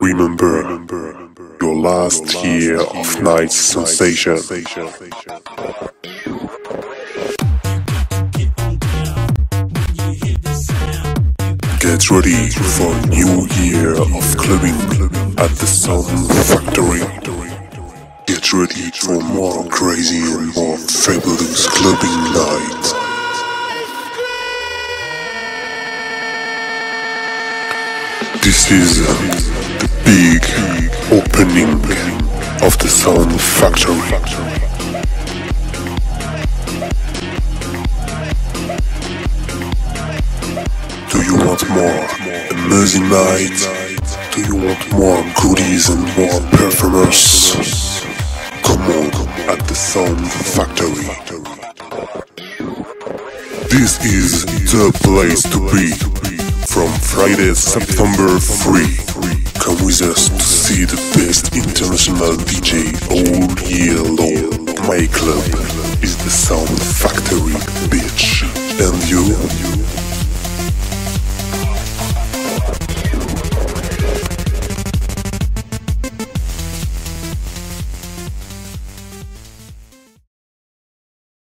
Remember your last year of night sensation. Get ready for a new year of clubbing at the Sound Factory. Get ready for more crazy and more fabulous clubbing night. This is the big opening of the Sound Factory. Do you want more amazing night? Do you want more goodies and more performers? Come on at the Sound Factory. This is the place to be. From Friday, September 3, come with us to see the best international DJ all year long. My club is the Sound Factory, bitch. And you?